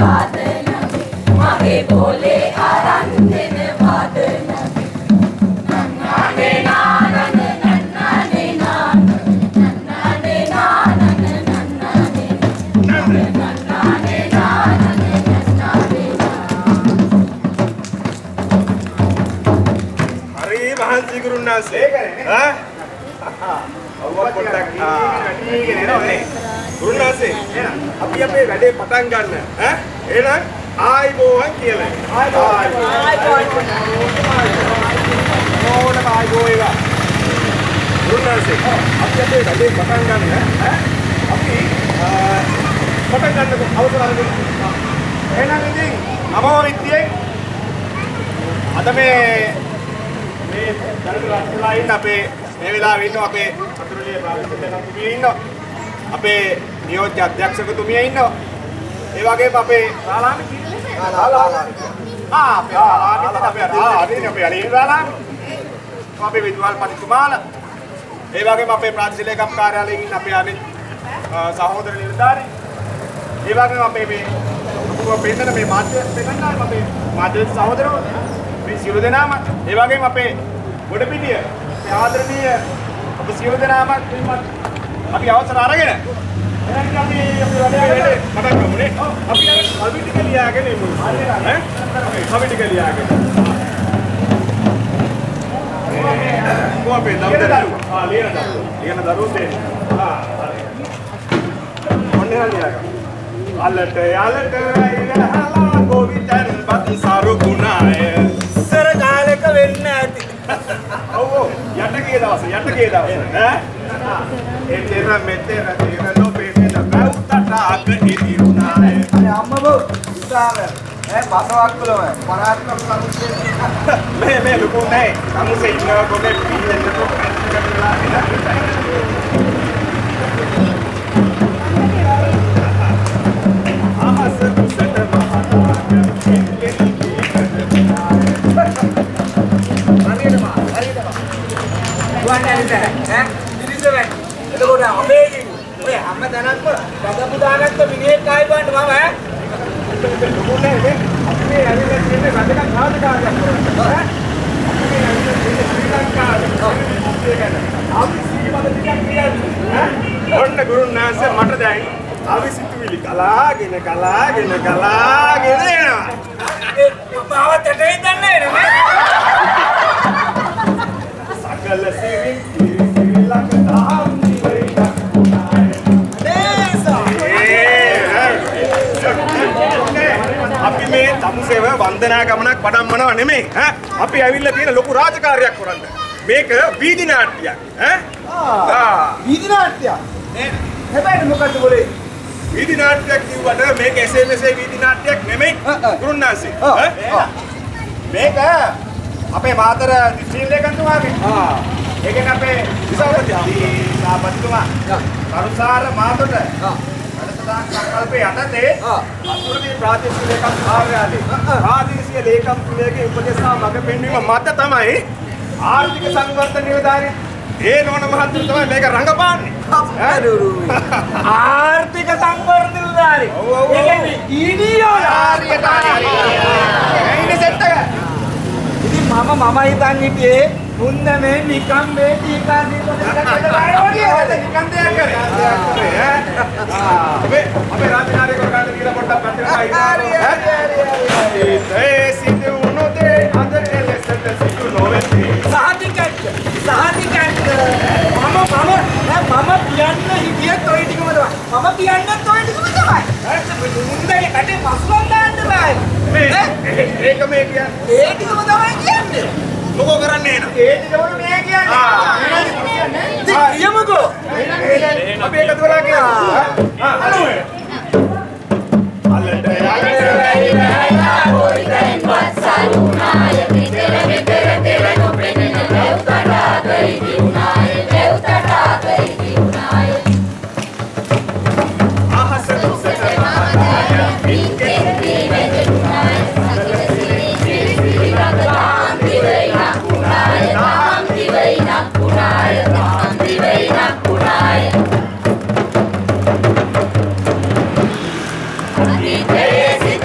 Happy days.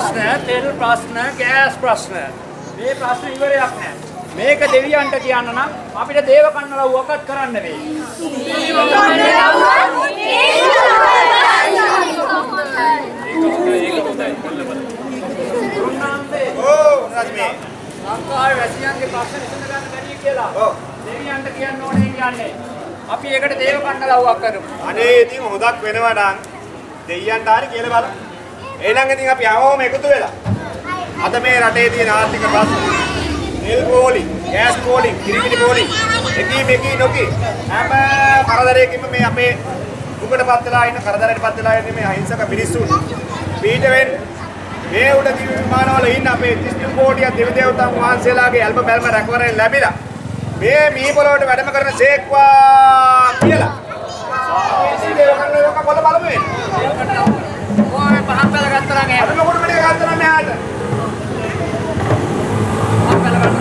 ප්‍රශ්න, තෙල් ප්‍රශ්න, ගෑස් ප්‍රශ්න. මේ ප්‍රශ්න ඉවරයක් නැහැ. මේක දෙවියන්ට කියන්න නම් අපිට දේව කන්නලව්වක්වත් කරන්න වෙයි. ලංකාවේ වැසියන්ගේ ප්‍රශ්න විසඳ ගන්න බැරි කියලා. දෙවියන්ට කියන්න ඕනේ කියන්නේ. අපි ඒකට දේව කන්නලව්වක් කරමු. අනේ ඉතින් හොදක් වෙනවා නම් දෙයියන්ට හරි කියලා බලමු. එහෙනම් ඉතින් අපි ආවම එකතු වෙලා අද මේ රටේ තියෙන ආර්ථික ප්‍රශ්න, තෙල් පොලි, ගෑස් පොලි, කිරිපිටි පොලි, එකී මේකී නොකී හැම කරදරයකින්ම මේ අපේ දුකටපත් වෙලා ඉන්න, කරදරයටපත් වෙලා ඉන්න මේ අහිංසක මිනිස්සුන් පිට වෙන්න මේ උඩ දිවි විමානවල ඉන්න අපේ 32 කෝටිය දෙවි දේවතාවුන් වහන්සේලාගේ අල්ප බැල්ම රැකවරෙන් ලැබිලා මේ මී පොළොවට වැඩම කරන සේක්වා කියලා සාපේක්ෂව කරනවා කොල්ල බලමු මේ. ඔය පහක් බල ගත්තා නම් අර ලොකුට මෙඩේ ගත්තා නම් මෙහාට. පහක් බල ගන්න.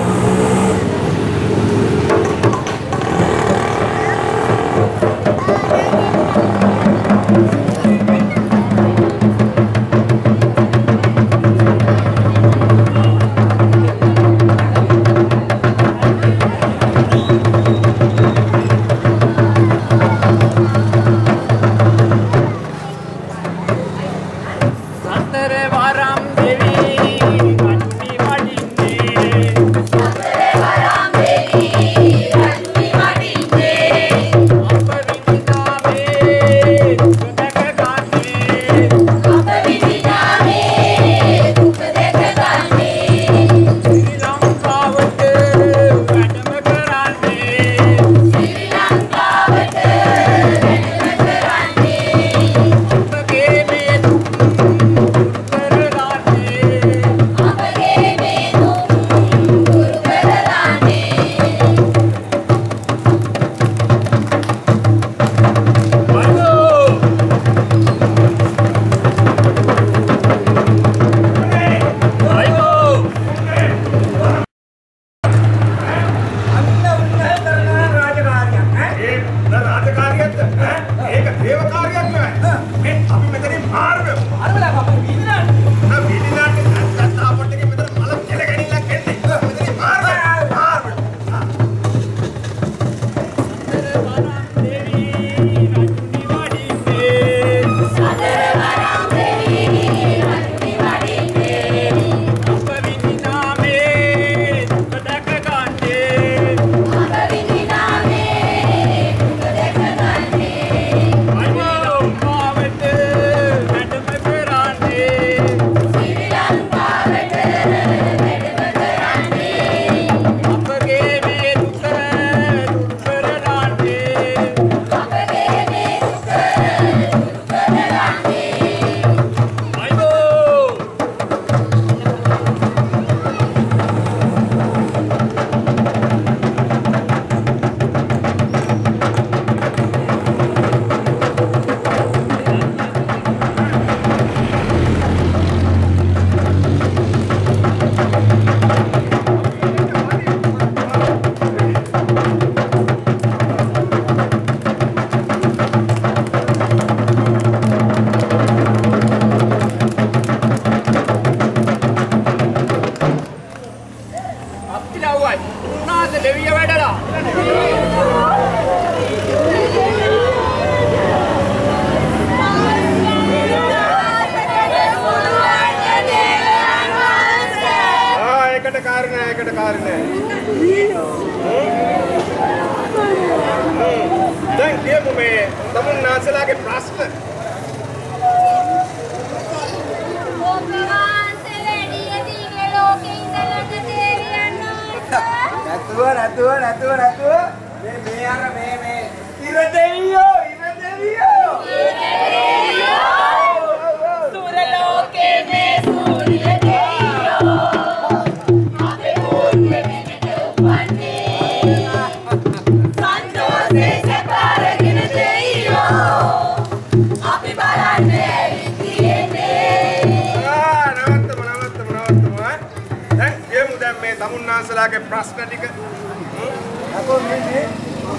තමුන්නාන්සලාගේ ප්‍රශ්න ටික අපෝ මේ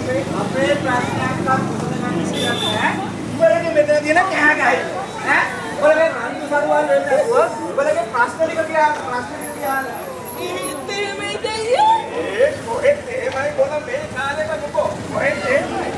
අපේ ප්‍රශ්නයක් අහන්න උඹලගේ මෙතන තියෙන කෑ ගහයි ඈ ඔයාලා මේ අන්ති සරුවන් වෙන්නේ නැතුව ඔයාලගේ ප්‍රශ්න ටික කියන්න. මේ දෙයියෝ ඒ කොහෙද එහෙමයි කොන මේ කාලේක මොකෝ කොහෙද එහෙමයි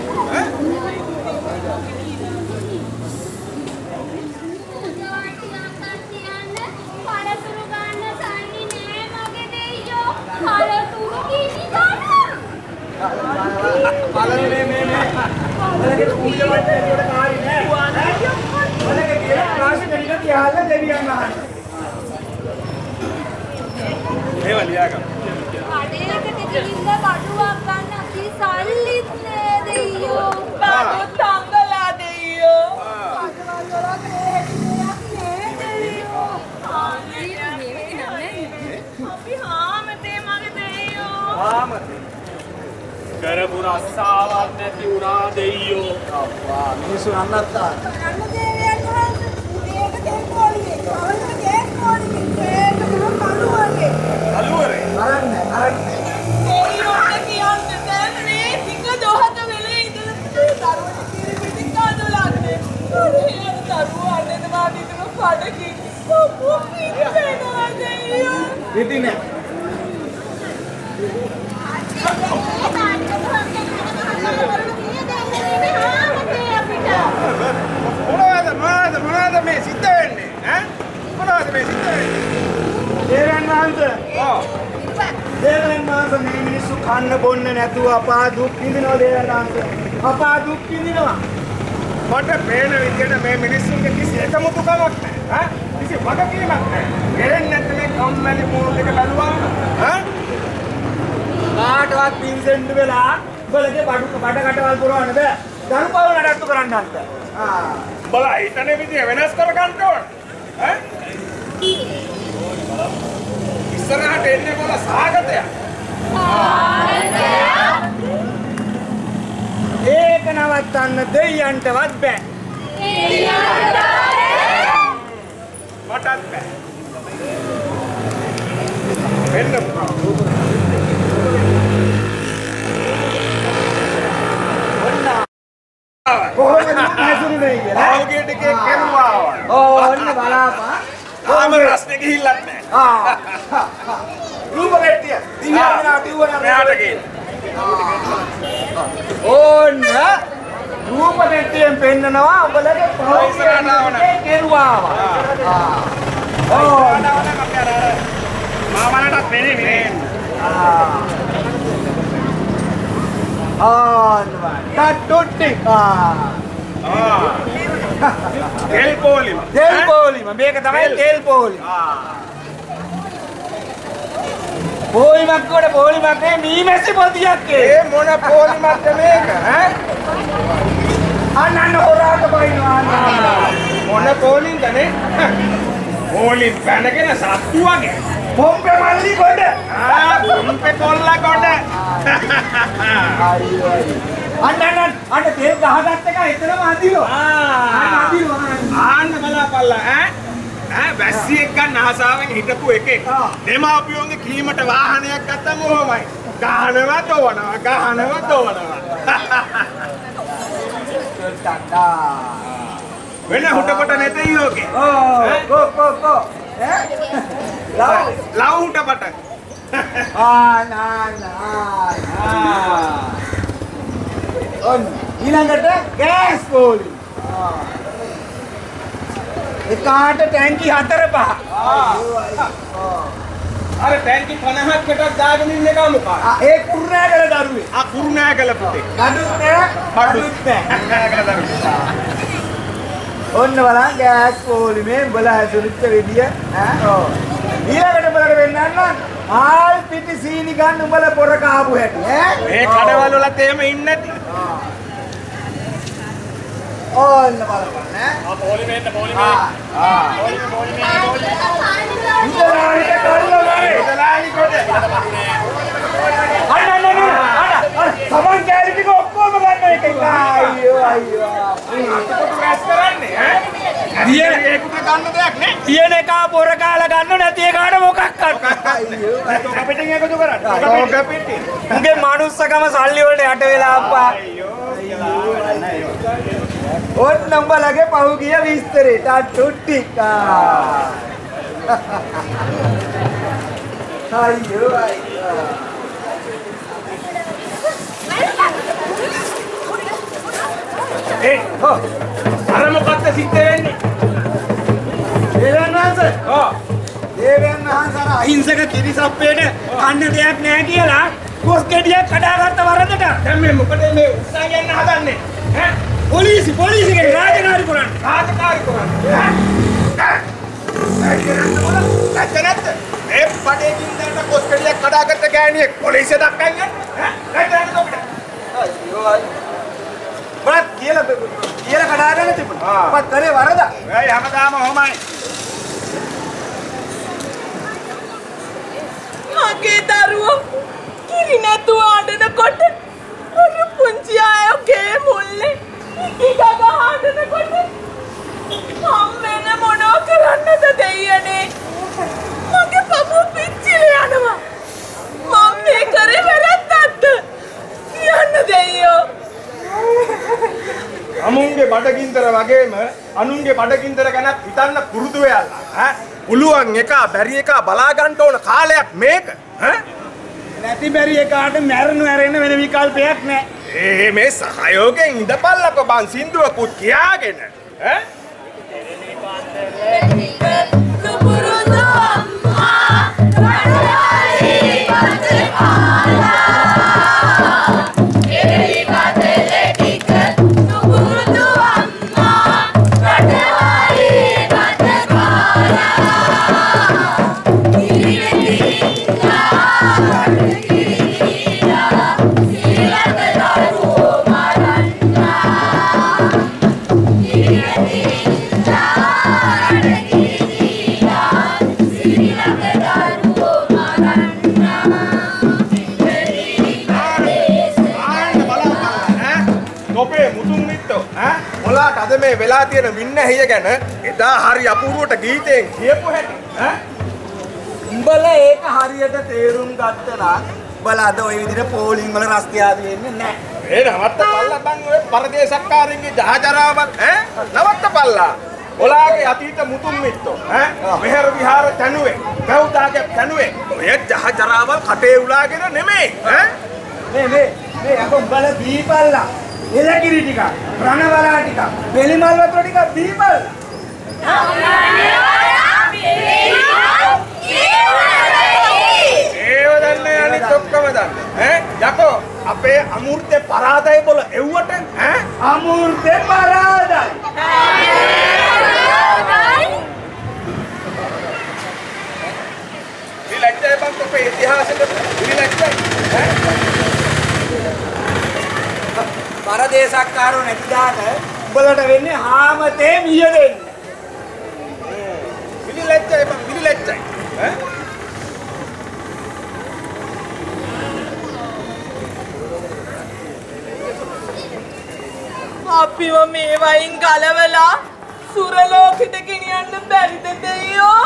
ඔයාලගේ පූජා වටේ වල කාරි නෑ ඔයාලගේ කියලා ප්‍රශ්න ටික කියන්න දෙවියන් අහන්න. ඒව ලියාගන්න. කඩේකට ගිහින් බඩුවක් ගන්න අපි සල්ලිත් නෑ දෙයියෝ. බඩු තංගලා දෙයියෝ. බඩවල් වල දෙයක් නෑ දෙයියෝ. අපි හාමතේ මගේ දෙයියෝ. ආමතේ කරපු රස්සාවක් නැති වුණා දෙයියෝ. අප්පා මිනිස්සු නන්නත්තා. අන්න දෙවියන් වහන්සේ මේක දෙන්නෝනේ. අවුරුදු දෙකෝනේ. ඒක තමයි කලුවගේ. අලුවරේ දෙයියෝට කියන්න දැන් මේ ටික දොහත වෙලේ ඉඳලා දරුවට කිරිපිටි කඩලාන්නේ. අනේ දරුවා අඬනවා විතර කඩකින්. මොකෝ පිටේනවා දෙයියෝ. ඉතින් මොනවද මේ සිද්ධ වෙන්නේ ඈ මොනවද මේ සිද්ධ වෙන්නේ දේවයන් වහන්සේ දේවයන් වහන්සේ මේ මිනිස්සු කන්න බොන්න නැතුව අපා දුක් විඳිනවා දේවයන් වහන්සේ අපා දුක් විඳිනවා මට පේන විදිහට මේ මිනිස්සුන්ගේ කිසි එකමුතුකමක් නැහැ ඈ කිසි වගකීමක් නැහැ දෙරෙන්නේ නැත්නම් මේ කම්මැලි මූල් එක බැලුවාම ඈ කාටවත් පින්සෙන්න වෙලා උඹලගේ බඩ කටවල් පුරවන්න බෑ දරුපව නඩත්තු කරන්න අන්ත බලා හිතන්නේ විදිය වෙනස් කර ගන්න ඕන ඈ ඉස්සරහට එන්නේ බල සාගතයක් ඒක නවත්තන්න දෙයියන්ටවත් බෑ මටත් බෑ වෙන්න කොහොමද නැසුනේ කියලා ආවගේ ටිකේ කෙරුවා ඕන්න බලාපා තාම රස්නේ ගිහිල්ලත් නැහැ රූප ගැට්ටිය දිහාට ටිවුවන මෙහාට ගිහින් ඕන්න රූප ගැට්ටියෙන් පෙන්නනවා ඔබලගේ පහෝසරණාවන කෙරුවාව ඕන්න මාමලටත් වෙන්නේ ටට්ටුට්ටි තෙල් පොලිම මේක තමයි තෙල් පොලිම පොලිමක් කොට පොලිමක් නේ මීමැසි පොතියක් ඒ මොන පොලිමක්ද මේක ඈ අන්න හොරාට බයිනවා මොන පොලින්ද නේ පොලිම් පැනගෙන සත්තු වගේ පොම්පේ මල්ලි කොට පොම්පේ කොල්ලා කොට අන්න තෙල් ගහගත්ත එක එතරම් අදිනවා ආන්න බලාපල්ලා ඈ වැස්සියෙක් ගන්න ආසාවෙන් හිටපු එකෙක් දෙමාපියෝන්ගේ කීමට වාහනයක් ගත්තම ඔහොමයි ගහනවා තෝවනවා වෙන හුටපට නැතේ යෝගේ කෝ ලව් හුටපට ඔන්න ඊළඟට ගෑස් පොලි එකාට ටැංකි 4-5 අර ටැංකි 50කට දාගෙන ඉන්න එක මොකක්ද ඒ කුරුණෑගල දරුවේ කුරුණෑගල පුතේ බඩුත් නෑ ඔන්න බලන්න ගෑස් පොලිමේ උඹලා හැදුරිච්ච විදිය ඊළඟට බලන්න වෙන්නන්න ආල් පිටි සීනි ගන්න උඹලා පොර කාපු හැටි මේ කඩවල වලත් එහෙම ඉන්නේ නැති ඕන්න බලන්න පොලිමේ ඉතලානි කොට අන්න සමන් කැලි ටික ඔක්කොම ගන්න එකයි අයියෝ අතකොට වැස් කරන්නේ ඒකට ගන්න දෙයක් නේ තියෙන එක පොර කාලා ගන්න නැති එකාට මොකක්වත් අයියෝ තෝක පිටින් එකතු කරන්න තෝක පිටින් උගේ මනුස්සකම සල්ලි වලට යට වෙලා අප්පා අයියෝ ඔන්න උඹලගේ පහුගිය විස්තරේ ටට්ටු ටික. අයියෝ අයියෝ. අර මොකක්ද සිද්ධ වෙන්නේ? දේවයන් වහන්සේ. දේවයන් වහන්සේ අර අහිංසක කිරිසප්පේට කන්න දෙයක් නැහැ කියලා කොස් ගෙඩියක් කඩාගත්ත වරදට. දැන් මේ මොකද මේ උත්සාහ ගන්න හදන්නේ? ඈ? පොලිසි කෙනෙක් රාජකාරී කරන්නේ. රාජකාරී කරන්නේ. නැත්නම් මේ පඩේකින් දැන් කොස් ගෙඩියක් කඩාගත්ත ගෑණියෙක් පොලිසිය දක්කන් යන්නේ. නැත්නම් තොපිට. අයියෝ අයියෝ. බත් කියලා කඩාගෙන තිබුණා. පත් කරේ වරද. ඒ හැමදාම ඔහොමයි. මගේ දරුවෝ කිරි නැතුව අඬනකොට අර පුංචි අයගේ මුල්ලේ ඉගග හඬනකොට මම වෙන මොනව කරන්නද දෙයියනේ මගේ පපුව පිච්චිලා යනවා මම මේ කරේ වැරද්දක්ද කියන්න දෙයියෝ අමුන්ගේ බඩගින්තර වගේම අනුන්ගේ බඩගින්තර ගැන හිතන්න පුරුදු වෙලා ඈ පුළුවන් එක බැරි එක බලා ගන්න ඕන කාලයක් මේක ඈ නැති බැරි එකාට මැරෙන්න වෙන විකල්පයක් නැහැ. මේ සහයෝගයෙන් ඉඳපල්ලකො බං සින්දුවකුත් කියාගෙන ඈ අද මේ වෙලා තියෙන වින්නැහිය ගැන එදා හරි අපූර්වට ගීතයෙන් කියපු හැටි ඈ උඹලා ඒක හරියට තේරුම් ගත්තා නම් උඹලා අද ওই විදිහට පෝලිං වල රස්තියාදු වෙන්නේ නැහැ. ඒ නවත්තපල්ලා බං ඔය පරදේශක්කාරින්ගේ ජහජරාවක් ඈ නවත්තපල්ලා. ඔලාගේ අතීත මුතුන් මිත්තෝ ඈ මෙහෙර විහාර තනුවේ ගෞදාගේ තනුවේ ඔය ජහජරාවල් කටේ උලාගෙන නෙමෙයි ඈ මේ අක උඹලා දීපල්ලා එලකිරි ටික රණවලා ටික වෙලිමල් වතුර ටික දීපල්ලා ඒව දන්නේ අනිත් ඔක්කොම දන්නේ ඈ යකෝ අපේ අමූර්තේ පරාදයි බොල එව්වට ඈ අමූර්තේ පරාදයි විලක්ෂය බං අපේ ඉතිහාසෙට විලක්ෂය ඈ පරදේශක්කාරෝ නැති දාට උඹලට වෙන්නේ හාමතේ මිය දෙන්න. විලක්ෂය බං විලක්ෂය ඈ අපිව මේ වයින් ගලවලා සුරලෝකෙට ගෙනියන්න බැරිද දෙයියෝ?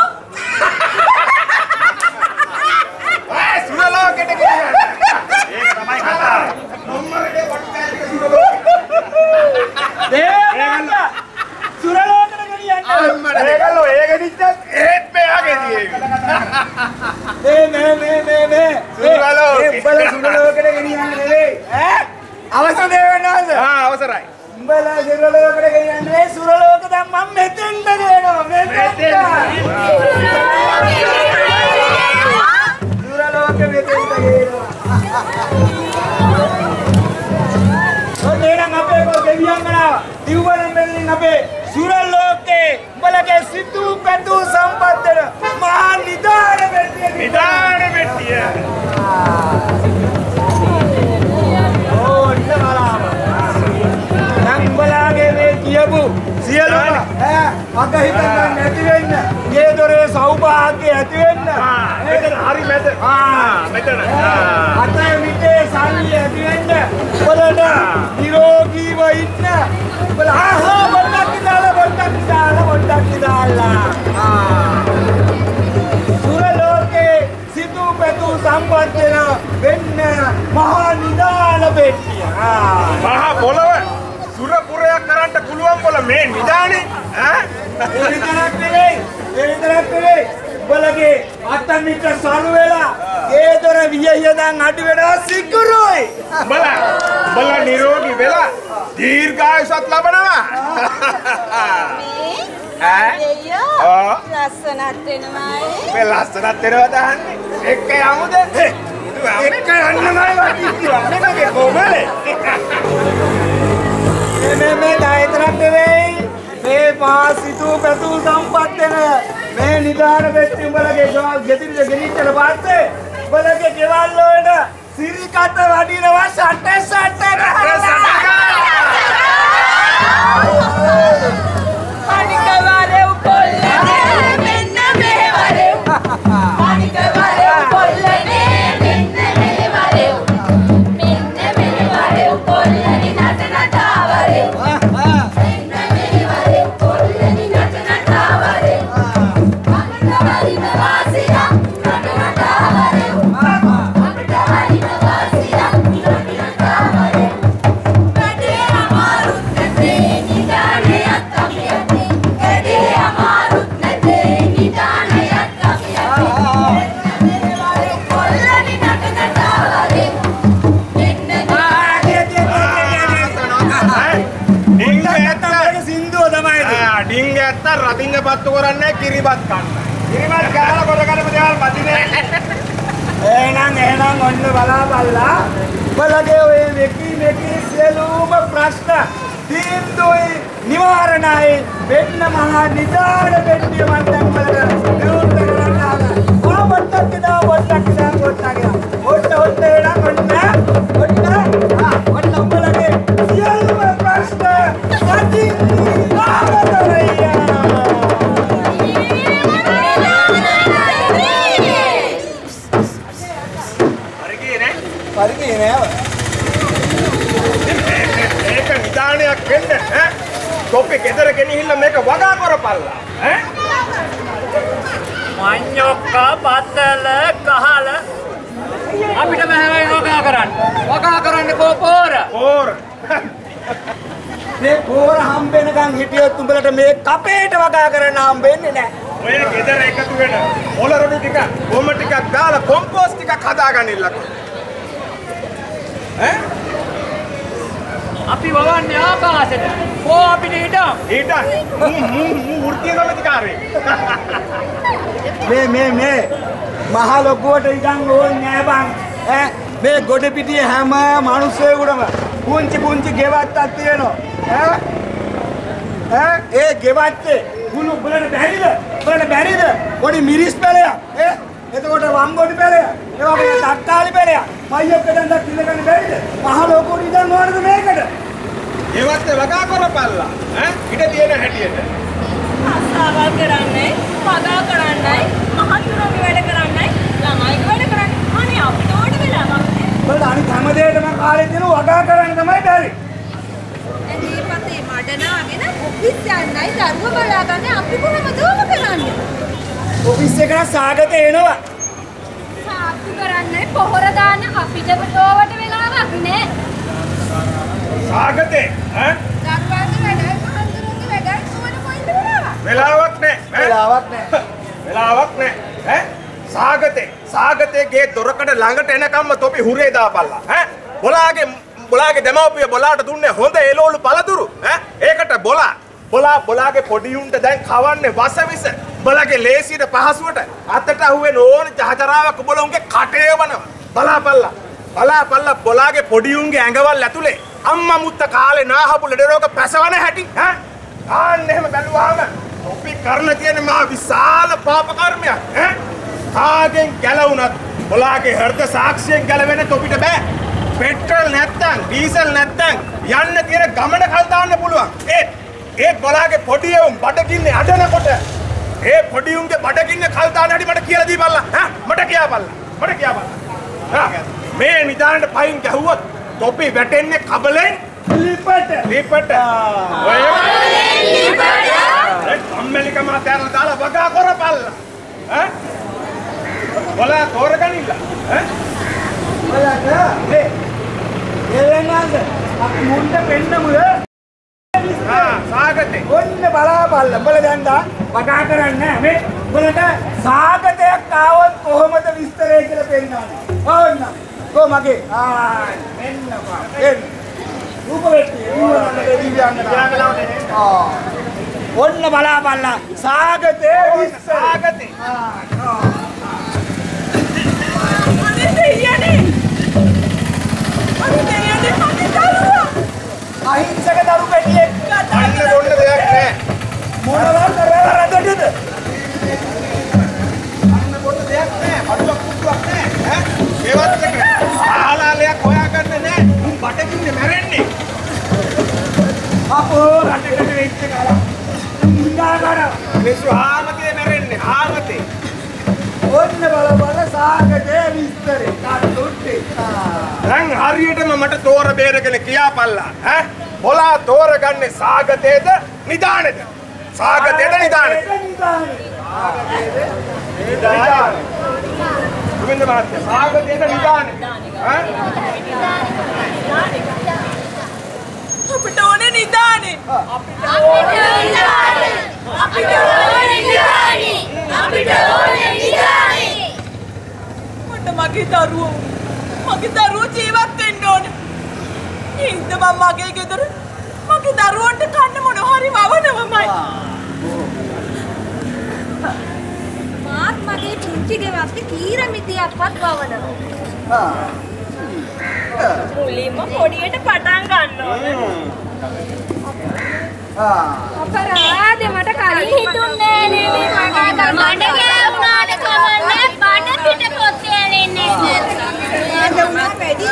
සුරලෝකෙට ගෙනියන්න. ඒක තමයි කතාව. මොම්මරේ වට්ටෑලික සුරලෝකෙට. දේවයන්ලා සුරලෝකෙට ගෙනියන්න. ඒගොල්ලෝ ඒක නිච්චත් ඒත් මෙයාගේදී ඒක. මේ සුරලෝකෙ. උඹලා සුරලෝකෙට ගෙනියන්න නෙවෙයි. ඈ අවසර දෙවන්නවද? අවසරයි. උඹලා සුරලෝකෙට ගෙනියන්නේ සුරලෝක දැන් මම මෙතෙන්ට ගේනවා මෙතෙන්ට. සුරලෝකෙ මෙතෙන්ට ගේනවා. ඔතේනම් අපේ කෝ ගෙවියන් ගනවා. දිව්වනම් මෙතනින් අපේ සුරලෝකේ උඹලගේ සිතු පැතු සම්පත්තන මහා නිදාන වෙට්ටිය. නිදාන වෙට්ටිය. උඹලාගේ මේ කියපු සියලුම අග හිතන්න නැති වෙන්න මේ දොරේ සෞභාග්‍ය ඇති වෙන්න මෙතන හරි මැද මෙතන අතේ මිටේ සල්ලි ඇති වෙන්න උඹලට නිරෝගීව ඉන්න උඹලා පොඩ්ඩක් දාලා සුරලෝකේ සිතු පැතු සම්පන්න වෙන්න මහා නිදාන වෙට්ටිය මහා පොළව සුරපුරයක් කරන්න පුළුවන් බලගේ අත්තමිට සරු වෙලා ඒ දොර වියයදන් අඩු වෙනවා සිකුරුයි. බල නිරෝගී වෙලා දීර්ඝායුෂත් ලබනවා. අයියෝ ලස්සනත් වෙනවායි. මේ ලස්සනත් වෙනවා දහන්නේ. එක්ක යමුද? එක්ක යන්නමයි වටිනවා. මේකේ කොහමද? මේ දායතරක් දෙවෙයි. මේ පාසිතු පැතු සම්පත් වෙන මේ නිදාන වෙච්ච උඹලගේ ගෙතිරිද ගෙනිච්චල පස්සේ උඹලගේ ගෙවල් වලට සිරිකට වඩිනවා සට්ට අනික වරේ කොල්ලනේ මෙන්න මේ වරේ අනික වරේ කොල්ලනේ මෙන්න මේ වරේ කොල්ලනේ නටනටා වරේ රතින්ග පත්තු කරන්නේ කිරිබත් කන්න. කිරිබත් කාලා කොට කරපු දේවල් මදිනේ. එහෙනම් ඔන්න බලාපල්ලා. බලගේ ඔය මෙකි සියලුම ප්‍රශ්න තීන්දුවයි නිවාරණයි වෙන්න මහා නිදාන දෙට්ටිය මන් දැන් වලට විරුද්ධ කරන්න ආවා. ඔට්ටක් එනවා. ඔන්න උඹලගේ සියලුම ප්‍රශ්න රතින් නිවාරණය. පරිගේ නෑ. මේක නිදානයක් වෙන්න ඈ. තොපි ගෙදර ගෙනිහිල්ලා මේක වගා කරපල්ලා ඈ. මඤ්ඤොක්ක බතල කහල අපිට බෑ වගා කරන්න. වගා කරන්නේ පෝර. මේ පෝර හම්බෙනකන් හිටියොත් උඹලට මේ කපේට වගා කරන්න හම්බෙන්නේ නෑ. ඔය ගෙදර එකතු වෙන පොළරොඩු ටික බොම්බ ටිකක් දාලා කොම්පෝස්ට් ටිකක් හදාගන්නilla. අපි වවන්නේ ආකාශෙට. කෝ අපිට හිටම්. වෘත්තීය සමිතිකාරේ. මේ මහ ලොකුවට ඉඳන් ඕනේ නෑ බං. මේ ගොඩ පිටියේ හැම මිනිස්සෙකුටම පුංචි ගෙවත්තක් තියෙනවා. ඒ ගෙවත්තේ කුණු බලන්න බැරිද? පොඩි මිරිස් පැලයක්. එතකොට වම්බොඩි පැලයක්. ඒ වගේ තක්කාලි පැලයක්. මයියක් දෙන්නක් ඉල්ලගන්න බැරිද? මහ ලොකුට ඉඳන් ඕනද මේකට? ඒවත් වගා කරපල්ලා. ඉඩ තියෙන හැටියට. ආසාවල් කරන්නේ, වගා කරන්නේ, මහතුරුගේ වැඩ කරන්නේ, ළමයිගේ වැඩ කරන්නේ. අනේ අපිට ඕන වෙලා නැහැ. බලන්න අනිත් හැම දෙයකටම කාලේ තියෙන වගා කරන්න තමයි බැරි. එදීපතේ මඩනාගෙන ඔෆිස් යන්නයි දරුව බලාගන්නේ අපි කොහොමද ඕක කරන්නේ? ඔෆිස් එකට සාගත එනවා. සාක්ෂි කරන්නේ පොහොර දාන්න අපිට ඕවට වෙලාවක් නෑ. සාගතේ දරුවන්ගේ වැඩ, මහතුරුගේ වැඩ ඕන කොයිද වෙලාවක්? වෙලාවක් නෑ. සාගතේ ගේ දොරකඩ ළඟට එනකම්ම තොපි හුරේ දාපල්ලා. බොලාගේ දෙමව්පිය බොලාට දුන්නේ හොඳ එළවලු පළතුරු. ඒකට බොලාගේ පොඩි උන්ට දැන් කවන්නේ වසවිස. බොලාගේ ලේසියට පහසුවට අතට අහුවෙන ඕන ජහජරාවක් බොලුන්ගේ කටේ වනවා. බලාපල්ලා බොලාගේ පොඩි උන්ගේ ඇඟවල් ඇතුලේ අම්මා මුත්ත කාලේ නාහපු ලෙඩ රෝග පැසවන හැටි. ආන්න එහෙම බැලුවාම තොපි කරන තියෙන මහා විශාල පාප කර්මයක්. කාගෙන් ගැලවුණත් බොලාගේ හෘද සාක්ෂියෙන් ගැලවෙන්න තොපිට බෑ. පෙට්‍රල් නැත්තම් ඩීසල් නැත්තම් යන්න තියෙන ගමන කල් දාන්න පුළුවන්. ඒ බොලාගේ පොඩි උන් බඩගින්නේ අඩනකොට ඒ පොඩි උන්ගේ බඩගින්නේ කල් දාන්න හැටි මට කියලා දීපල්ලා. මට කියපල්ලා. මේ නිදානට පයින් ගැහුවොත් තොපි වැටෙන්නේ කබලෙන් ලිපට. ඔය අම්මලිකම දාලා වගා කරපල්ලා. බොලා තෝරගනින්න. බලන්න ඒ වෙනවාද අපි මුන්ට පෙන්නමුද? සාගතේ ඔන්න බලාපල්ලා. උඹලා දැන් කතා කරන්නේ නැහැ. මේ උඹලට සාගතයක් ආවොත් කොහොමද විස්තරය කියලා පෙන්නන්නේ. ඕන්න. කො මගේ. මෙන්න බා. එන්න. රූපවේටි. ඔන්න බලාපල්ලා. සාගතේ විස්තර. සාගතේ. අනේ දෙයියනේ. අනේ දෙයියනේ මගේ දරුවා. අහිංසක දරු පැටියෙක්. අන්න බොන්න දෙයක් නැහැ. මොනවා කරලා රදටද? අන්න බොන්න දෙයක් නැහැ. අඩුවක් කුඩුවක් නැහැ. ඒවත් එක ආලාලයක් හොයාගන්න නැහැ. උන් බඩගින්නේ මැරෙන්නේ. අපෝ රටකට වෙච්ච කාලා. මුන්නා කරා. මිනිස්සු ආමතේ මැරෙන්නේ. ආමතේ. ඔන්න බලපල්ල සාගතේ විස්තරේ. කටුට්ටේ. දැන් හරියටම මට තෝර බේරගෙන කියාපල්ලා. ඔලා තෝරගන්නේ සාගතේද නිදානේද? සාගතේද නිදානේද? නිදානේ. ගුවින්ද මහත්තයා සාගතේද නිදානේ? අපිට ඕනේ නිදානේ. අපිට ඕනේ නිදානේ. අපිට ඕනේ නිදානේ. අපිට ඕනේ නිදානේ. මට මගේ දරුවෝ ජීවත් වෙන්න ඕනේ. ඉතින් මම මගේ ගෙදර මගේ දරුවන්ට කන්න මොනවා හරි වවනවමයි. මාත් මගේ පුංචි ගෙවත්ට කීරමිතියක්වත් වවනවා. මුලින්ම පොඩියට පටන් ගන්න ඕනේ. අපරාධේ මට කලින් හිතුන්නේ නේ මේ මගේ මඩ ගෑවුනාට කමන්නේ බඩ පිට පොත්තේ නෙන්නේ නැහැ. උනා වැඩි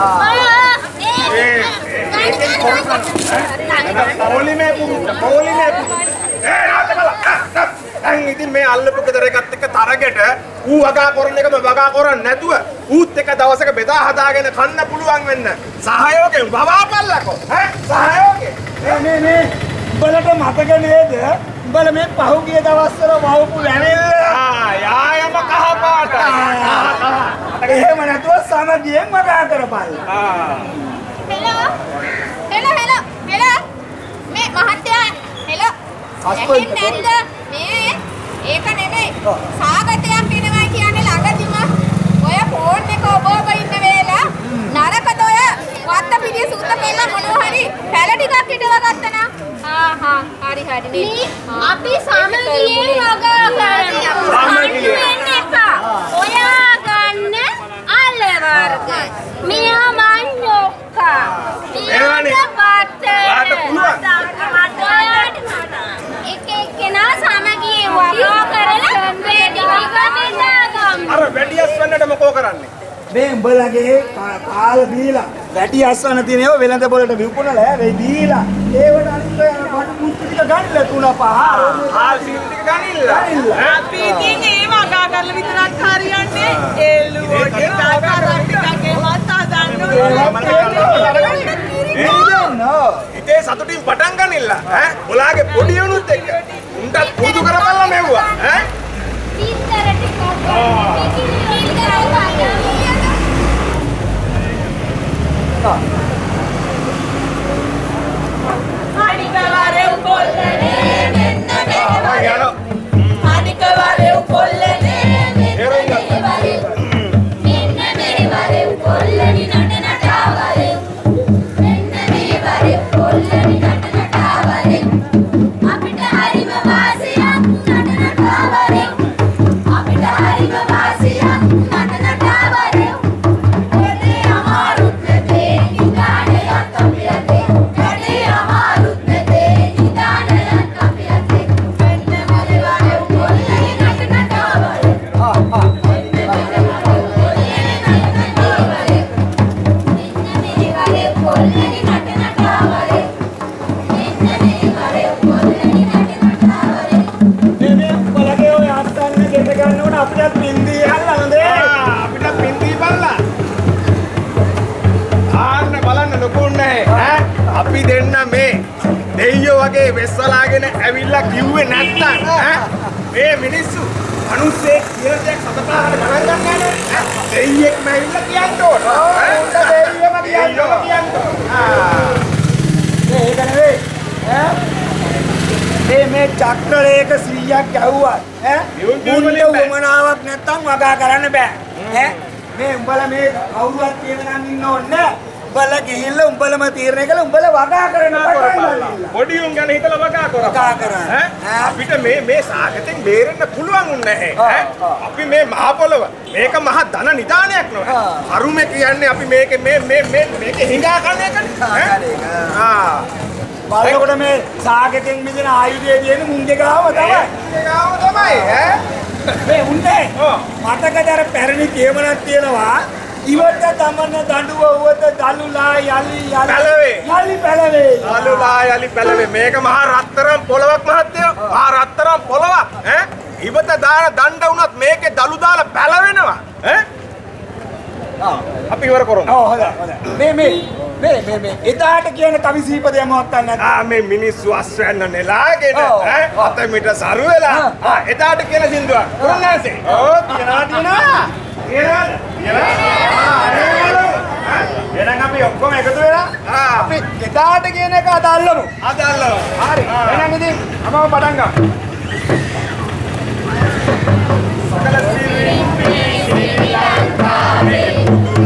දැන් ඉතින් මේ අල්ලපු ගෙදර එකත් එක්ක තරගෙට ඌ වගා කරන එකම වගා කරන්නේ නැතුව ඌත් එක දවසක බෙදා හදාගෙන කන්න පුළුවන් වෙන්න සහයෝගයෙන් වවාපල්ලකෝ සහයෝගයෙන් නේ උඹලට මතක නේද උඹල මේ පහුගිය දවස්වල වහපු වැනෙල්ල යායම කහ පාටයි එහෙම නැතුව සමගියෙන් වගා කරපල්ල හෙල මේ මහත්තයා හෙල ඇහෙන්නේ නැද්ද මේ ඒක නෙමෙයි සාගතයක් එනවා කියන්නේ ළඟදිම ඔය ෆෝන් එක ඔබ ඉන්න වේලා නරකද ඔය වත්ත පිටිය සූත පෙල්ල මොනවා හරි පැල ටිකක් හිටව ගත්තා නා හරි නේ අපි සමගියෙන් වගා කරනවා සමගියෙන් එපා ඔයා ගන්න අල්ල වර්ග මෙයා මඤ්ඤොක්කා එවනේ වාට පුළුවන් කෙනා සමගියෙන් වගා කරලා වැඩි විගමෙන්දාගම් අර වැඩියස් වෙන්නට මොකෝ කරන්නේ මේ උඹලගේ කාල බීලා වැටි අස්සන තියෙන ඒවා වෙළඳ පොළට විකුණලා හැබැයි බීලා ඒවට අනිත් අය බඩු මුට්ටු ටික ගන්නලා 3-5 සීල් ටික ගනිල්ලා අපි ඉතින් ඒ වගා කරලා විතරක් හරියන්නේ එළුවට කාකාරක් ටිකක් එමත් හදන්න ඉතේ සතුටින් පටන් ගනිල්ලා ඔලාගේ පොඩි උනුත් එක්ක උන්ටත් පුරුදු කරපල්ලා මෙව්වා විතර ටිකක් විතර අනිකවරේ උකොල්ලනේ මෙන්න මේවරේ අනිකවරේ උකොල්ලනේ මෙන්න මේවරේ උකොල්ලනේ නටනටාවරේ මෙන්න මේවරේ උකොල්ලනේ නටනටාවරේ අපිට හරිම වාසියක් නටනටාවරේ අපිට හරිම වාසියක් නටනටාවරේ අපිට පින්දී අල්ලන්නේ අපිට පින්දී බලලා ආන්න බලන්න ලොකුන්නේ අපි දෙන්න මේ දෙයියෝ වගේ වෙස්සලාගෙන ඇවිල්ලා කිව්වේ නැත්තම් මේ මිනිස්සු මිනිස්සෙක් කියලා දෙයක් සතපාහට ගණන් ගන්න නෑ දෙයියෙක්ම ඇවිල්ලා කියන්න ඕන දෙයියම කියන්න ඕන ඒක නෙවෙයි කීයක් ගැව්වත් මුන්ට උමනාවක් නැත්තම් වගා කරන්න බෑ. මේ උඹලා මේ කවුරුවත් කියනනම් ඉන්න ඕනේ. උඹලා ගිහිල්ලා උඹලම තීරණය කළා උඹලා වගා කරන්න පටන් පොඩි උන් ගැන හිතලා වගා කරා. අපිට මේ සාගතෙන් බේරෙන්න පුළුවන් උන්නේ නැහැ. අපි මේ මහ පොළව මේක මහ ධන නිදානයක් නෙවෙයි. කරුමේ කියන්නේ අපි මේක මේක හිඟා කන එකනේ. බලනකොට මේ සාගතෙන් මිදෙන ආයුධය කියන්නේ මුංගේ ගාව තමයි. මුංගේ ගාව තමයි මේ උන්නේ මතකද අර පැරණි කියමනක් තියෙනවා ඉවත තමන දඬුව උවත දලුලා යලි පැලවේ මේක මහා රත්තරන් පොළවක් මහත්තයෝ මහා රත්තරන් පොළවක් ඉවත දාන දණ්ඩ වුණත් මේකේ දලු දාලා පැලවෙනවා අපි ඉවර කරමු හොඳයි මේ එදාට කියන කවි සීපදයක් මොකක්ද නැත්නම් මේ මිනිස්සු අස්වැන්න නෙලාගෙන අත මිට සරු වෙලා එදාට කියන සින්දුවක් කොහොමද තියනවා එහෙනම් අපි ඔක්කොම එකතු වෙලා අපි එදාට කියන එක අදල්ලමු හරි එහෙනම් ඉතින් අපව පටන් ගමු සකල ශ්‍රී ලංකාවේ පුදුම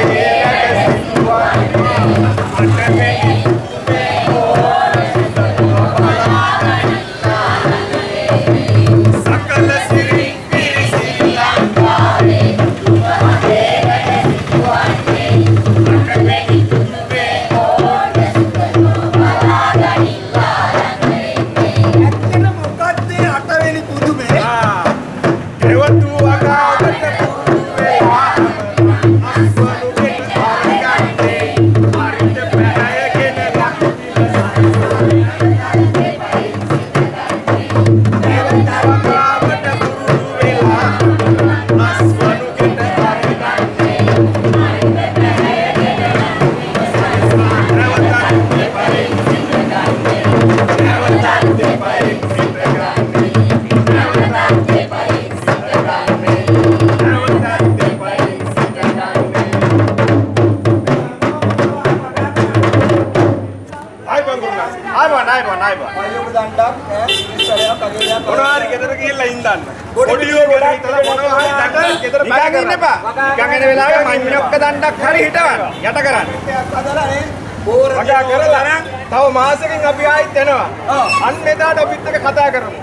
තව මාසෙකින් අපි ආයෙත් එනවා. අන්න එදාට අපිත් එක්ක කතා කරමු.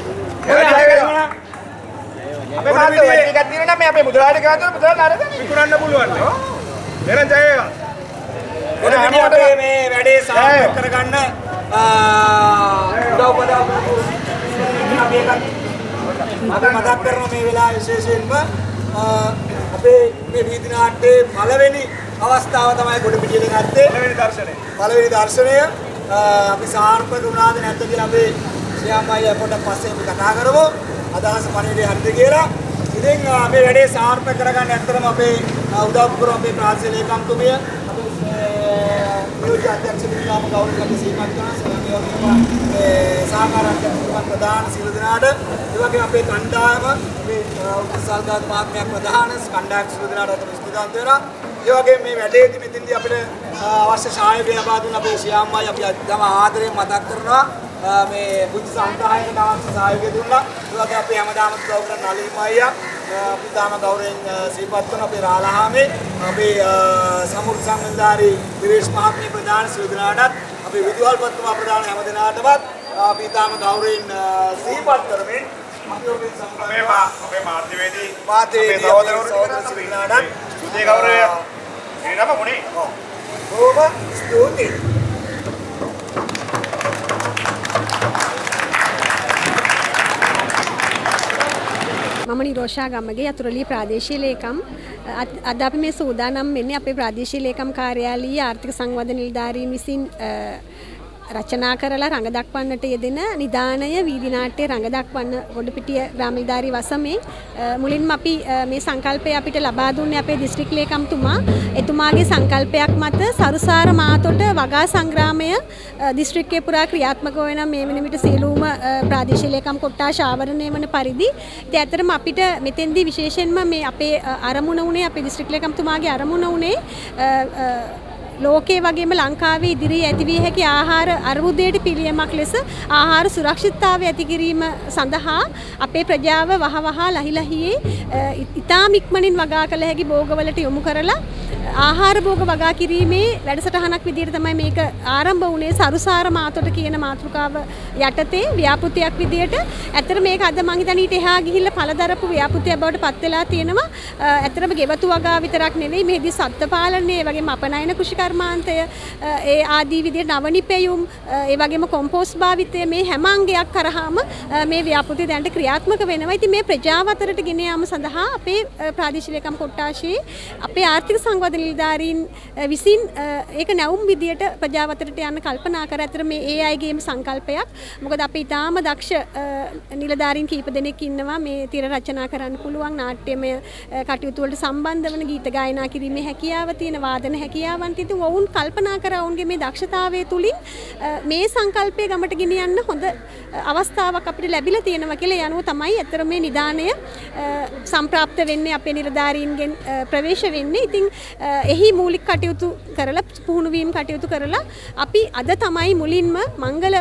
අපේ මාත් වෙයි එකක් තියෙනවා මේ අපේ මුදලාට ගාතර මුදලාට අරගෙන විකුණන්න පුළුවන් නේ. එහෙනම් ජය වේවා. එහෙනම් මේ වැඩේ සාර්ථක කරගන්න උදව් පදව් අපි මතක් කරන මේ වෙලාව විශේෂයෙන්ම අපේ මේ වීදි නාට්‍යයේ පළවෙනි අවස්ථාව තමයි ගොඩපිටියේ ගත්තේ පළවෙනි දර්ශනය අපි සාර්ථක වුණාද නැද්ද කියලා අපි ශ්‍යාමයි පොඩක් පස්සේ අපි කතා කරමු අදහස් පණිවිඩය හරිද කියලා. ඉතින් අපේ වැඩේ සාර්ථක කරගන්න ඇත්තටම අපේ උදව් කරන අපේ ප්‍රාදේශීය ලේකම්තුමිය නියෝජ්‍ය අධ්‍යක්ෂතුමාම ගෞරවයෙන් අපි සීමත් කරනවා සහකාර අධ්‍යක්ෂතුමා ප්‍රධාන සියලු දෙනාට ඒ වගේම අපේ කණ්ඩායම මේ උත්සල්ගත මහත්මයා ප්‍රධාන කණ්ඩායම සියලු දෙනාට අපි ස්තුතිවන්ත වෙනවා. ඒ වගේම මේ වැඩේදී මෙතනදී අපිට අවශ්‍ය සහායය ලබා දුන්න අපේ ශ්‍යාමයි අපි අදම ආදරයෙන් මතක් කරනවා මේ බුද්ධ සංග්‍රහයකට අවශ්‍ය සහායය දුන්නා. ඒ වගේ අපි හැමදාම උදව් කරන නලිම අයියා අපි තාම ගෞරවයෙන් සිහිපත් කරන අපේ රාලහාමේ අපේ සමුර්ථ සංවිධානයේ දිනේෂ් මහත්මිය ප්‍රධාන සියලු දෙනාටත් අපේ විදුහල්පතිතුමා ප්‍රධාන හැම දෙනාටවත් අපි තාම ගෞරවයෙන් සිහිපත් කරමින් අපේ මාධ්‍යවේදී අපේ සහෝදරවරු සියලු දෙනාටත් ස්තුති ගෞරවය දෙන්නම මොනේ බොහොම ස්තුතියි. මම නිරෝෂා ගම්මගේ යතුරුලිය ප්‍රාදේශීය ලේකම් අද අපි මේ සූදානම් වෙන්නේ අපේ ප්‍රාදේශීය ලේකම් කාර්යාලීය ආර්ථික සංවර්ධන නිලධාරීන් විසින් රචනා කරලා රඟ දක්වන්නට යෙදෙන නිදානය වීදි නාට්‍ය රඟ දක්වන්න ගොඩපිටිය ග්‍රාම නිලධාරී වසමේ මුලින්ම අපි මේ සංකල්පය අපිට ලබා දුන්නේ අපේ දිස්ත්‍රික් ලේකම්තුමා එතුමාගේ සංකල්පයක් මත සරුසාර මාතොට වගා සංග්‍රාමය දිස්ත්‍රික්කයේ පුරා ක්‍රියාත්මක වෙන මේ වෙන විට සියලුම ප්‍රාදේශීය ලේකම් කොට්ටාශ ආවරණය වන පරිදි ඉතින් ඇත්තටම අපිට මෙතෙන්දී විශේෂයෙන්ම මේ අපේ අරමුණ උනේ අපේ දිස්ත්‍රික් ලේකම්තුමාගේ අරමුණ උනේ ලෝකයේ වගේම ලංකාවේ ඉදිරියේ ඇතිවිය හැකි ආහාර අර්බුදයට පිළියමක් ලෙස ආහාර සුරක්ෂිතතාවය ඇති කිරීම සඳහා අපේ ප්‍රජාව වහවහ ලහිලහියේ ඉතාම ඉක්මනින් වගා කළ හැකි භෝගවලට යොමු කරලා ආහාර භෝග වගා කිරීමේ වැඩසටහනක් විදිහට තමයි මේක ආරම්භ වුණේ සරුසාර මාතොට කියන මාතෘකාව යටතේ ව්‍යාපෘතියක් විදිහට. ඇත්තට මේක අද මං හිතන්නේ ඊට එහා ගිහිල්ලා පළදරපු ව්‍යාපෘතියක් බවට පත් වෙලා තියෙනවා. ඇත්තටම ගෙවතු වගා විතරක් නෙවෙයි මෙහිදී සත්ත්ව පාලනය, ඒ වගේම අපනයන කෘෂිකර්මාන්තය, ඒ ආදී විදිහට නවනිපැයුම්, ඒ වගේම කොම්පෝස්ට් භාවිතය මේ හැම අංගයක් කරාම මේ ව්‍යාපෘතිය දැනට ක්‍රියාත්මක වෙනවා. ඉතින් මේ ප්‍රජාව අතරට ගෙන යාම සඳහා අපේ ප්‍රාදේශීය ලේකම් කොට්ටාශයේ අපේ ආර්ථික සංවර්ධන නිලධාරීන් විසින් ඒක නැවුම් විදියට ප්‍රජාව අතරට යන්න කල්පනා කර ඇතර මේ ඒ අයගේම සංකල්පයක්. මොකද අපි ඊටාම දක්ෂ නිලධාරීන් කීප දෙනෙක් ඉන්නවා මේ තිර රචනා කරන්න පුළුවන්, නාට්‍යමය කටයුතු වලට සම්බන්ධ වන, ගීත ගායනා කිරීමේ හැකියාව තියෙන, වාදන හැකියාවන් තියෙන. ඔවුන් කල්පනා කර ඔවුන්ගේ මේ දක්ෂතාවය තුලින් මේ සංකල්පය ගමට ගෙනියන්න හොඳ අවස්ථාවක් අපිට ලැබිලා තියෙනවා කියලා යනුව තමයි අතර මේ නිදානය සම්ප්‍රාප්ත වෙන්නේ, අපේ නිලධාරීන්ගෙන් ප්‍රවේශ වෙන්නේ. ඉතින් එහි මූලික කටයුතු කරලා, පුහුණු වීම කටයුතු කරලා අපි අද තමයි මුලින්ම මංගල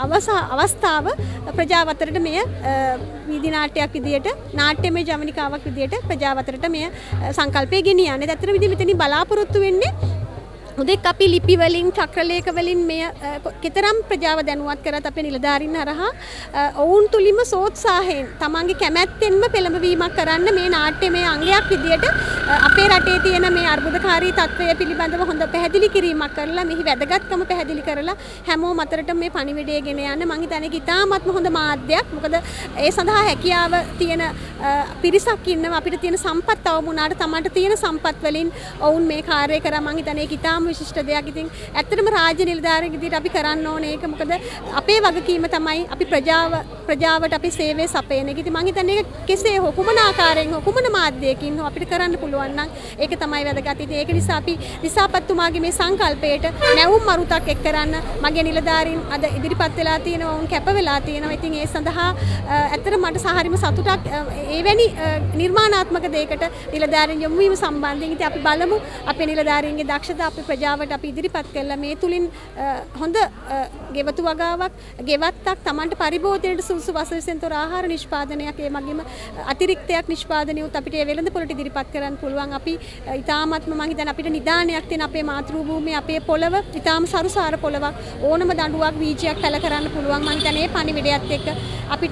අවස්ථාව ප්‍රජාව අතරට මෙය වීදි නාට්‍යයක් විදියට, නාට්‍යමය ජවනිකාවක් විදියට ප්‍රජාව අතරට මෙය සංකල්පය ගෙනියන්නේ. ඇත්තට විදිහ මෙතනින් බලාපොරොත්තු වෙන්නේ උදෙක් අපි ලිපි වලින්, චක්‍රලේඛ වලින් මෙය කතරම් ප්‍රජාව දැනුවත් කරත් අපේ නිලධාරීන් හරහා ඔවුන් තුලින්ම සෝත්සාහයෙන් තමන්ගේ කැමැත්තෙන්ම පෙළඹවීමක් කරන්න මේ නාට්‍යමය අංගයක් විදියට අපේ රටේ තියෙන මේ අර්බුදකාරී තත්ත්වය පිළිබඳව හොඳ පැහැදිලි කිරීමක් කරලා, මෙහි වැදගත්කම පැහැදිලි කරලා හැමෝම අතරට මේ පණිවිඩය ගෙන යන්න මම හිතන්නේ ඉතාමත්ම හොඳ මාධ්‍යයක්. මොකද ඒ සඳහා හැකියාව තියෙන පිරිසක් ඉන්නවා. අපිට තියෙන සම්පත් අවම වුණාට තමන්ට තියෙන සම්පත් වලින් ඔවුන් මේ කාර්යය කරා. මම හිතන්නේ ඒක ඉතාම විශිෂ්ට දෙයක්. ඉතින් ඇත්තටම රාජ්‍ය නිලධාරීන් විදිහට අපි කරන්න ඕනේ ඒක. මොකද අපේ වගකීම තමයි අපි ප්‍රජාවට අපි සේවය සපයන එක. ඉතින් මම හිතන්නේ ඒක කෙසේ හෝ කුමන ආකාරයෙන් හෝ කුමන මාධ්‍යයකින් හෝ අපිට කරන්න පුළුවන් නම් ඒක තමයි වැදගත්. ඉතින් ඒක නිසා අපි දිසාපත්තුමාගේ මේ සංකල්පයට නැවුම් මරුතක් එක් කරන්න මගේ නිලධාරීන් අද ඉදිරිපත් වෙලා තියෙනවා, වුන් කැප වෙලා තියෙනවා. ඉතින් ඒ සඳහා ඇත්තටම මට සාහරිම සතුටක් එවැනි නිර්මාණාත්මක දෙයකට නිලධාරීන් යොමු වීම සම්බන්ධයෙන්. ඉතින් අපි බලමු අපේ නිලධාරීන්ගේ දක්ෂතා අපේ ප්‍රජාවට අපි ඉදිරිපත් කළා. මේ තුලින් හොඳ ගෙවතු වගාවක්, ගෙවත්තක්, Tamanට පරිභෝජනයට සුසු වසවිසෙන්තර ආහාර නිෂ්පාදනයක්, ඒ වගේම අතිරික්තයක් නිෂ්පාදනය උත් අපිට ඒ වෙළඳ පොළට ඉදිරිපත් කරන්න පුළුවන්. අපි ඊටාත්ම මම හිතන්නේ අපිට නිදානයක් තියෙන අපේ මාතෘ භූමිය, අපේ පොළව ඊටාම සරුසාර පොළවක්, ඕනම දඬුවක් බීජයක් පැල කරන්න පුළුවන්. මම හිතන්නේ මේ පණිවිඩයත් එක්ක අපිට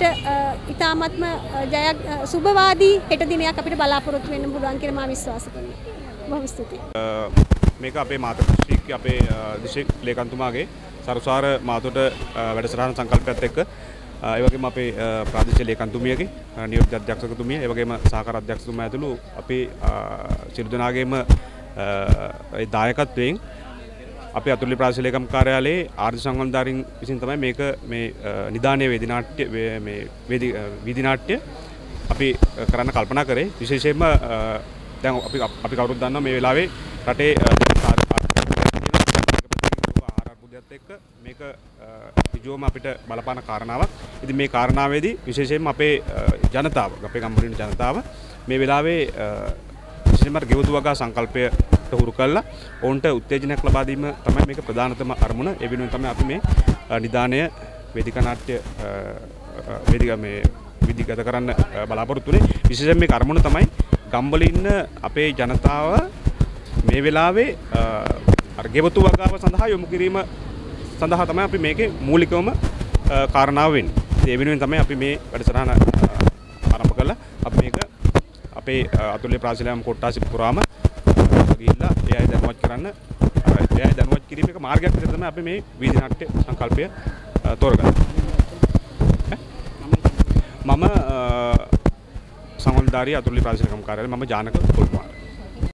ඊටාත්ම ජයක් සුබවාදී හෙට දිනයක් අපිට බලාපොරොත්තු වෙන්න පුළුවන් කියලා මම විශ්වාස කරනවා. බොහොම ස්තුතියි. මේක අපේ මාතෘ ශ්‍රීක් අපේ දිශික් ලේකම්තුමාගේ සරුසාර මාතොට වැඩසටහන සංකල්පයත් එක්ක ඒ වගේම අපේ ප්‍රාදේශීය ලේකම්තුමියගේ නියෝජ්‍ය අධ්‍යක්ෂකතුමිය, ඒ වගේම සහකාර අධ්‍යක්ෂකතුමා ඇතුළු අපේ සියලු දෙනාගේම ඒ දායකත්වයෙන් අපේ අතුරුලි ප්‍රාදේශීය ලේකම් කාර්යාලයේ ආර්ථික සංවර්ධනධාරීන් විසින් තමයි මේක මේ නිදානීය වේදි නාට්‍ය මේ වීදි නාට්‍ය අපි කරන්න කල්පනා කරේ. විශේෂයෙන්ම දැන් අපි කවුරුත් දන්නවා මේ වෙලාවේ රටේ ආහාර අර්බුදයත් එක්ක මේක විජෝම අපිට බලපාන කාරණාවක්. ඉතින් මේ කාරණාවේදී විශේෂයෙන්ම අපේ ජනතාව, අපේ ගම්මුරින ජනතාව මේ වෙලාවේ විශේෂයෙන්ම ගෙවතු වගා සංකල්පයට හුරු කරලා ඔවුන්ට උත්තේජනයක් ලබා දීම තමයි මේක ප්‍රධානතම අරමුණ. ඒ වෙනුවෙන් තමයි අපි මේ නිදානය වේදිකා නාට්‍ය විදිගත කරන්න බලාපොරොත්තු වෙන්නේ. විශේෂයෙන් මේ අරමුණ තමයි ගම්වල ඉන්න අපේ ජනතාව මේ වෙලාවේ අර ගෙවතු වගාව සඳහා යොමු කිරීම සඳහා තමයි අපි මේකේ මූලිකවම කාරණාව වෙන්නේ. ඒ වෙනුවෙන් තමයි අපි මේ වැඩසටහන ආරම්භ කළා. අපි මේක අපේ අතුරුලේ ප්‍රාදේශීය කොට්ටාසි පුරාම ගිහිල්ලා ඒ අය දැනුවත් කරන්න, ඒ අය දැනුවත් කිරීම එක මාර්ගයක් විදිහට තමයි අපි මේ වීදි නාට්‍ය සංකල්පය තෝරගන්නේ. මම සංවර්ධනධාරී අතුරුලේ ප්‍රාදේශීය ලේකම් කාර්යාලයේ මම ජානක කුල්කුමාර.